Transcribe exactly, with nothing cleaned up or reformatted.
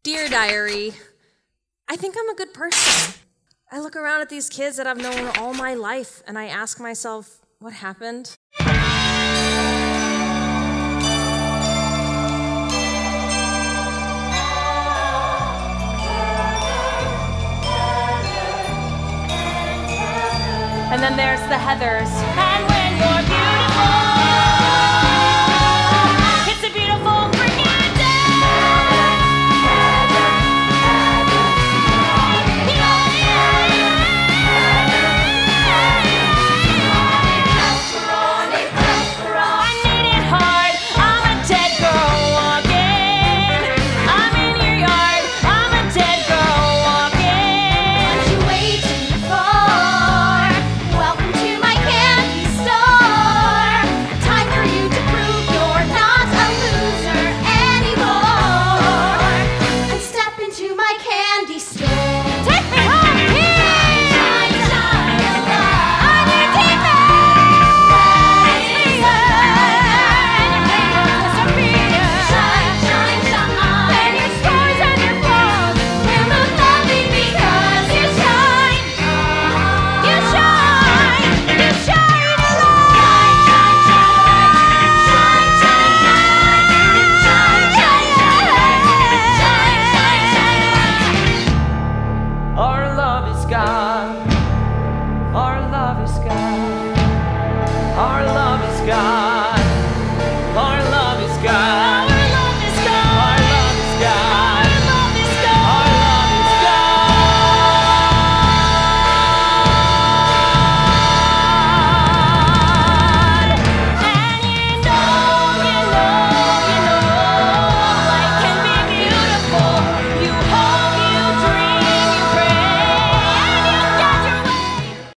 Dear Diary, I think I'm a good person. I look around at these kids that I've known all my life, and I ask myself, what happened? And then there's the Heathers.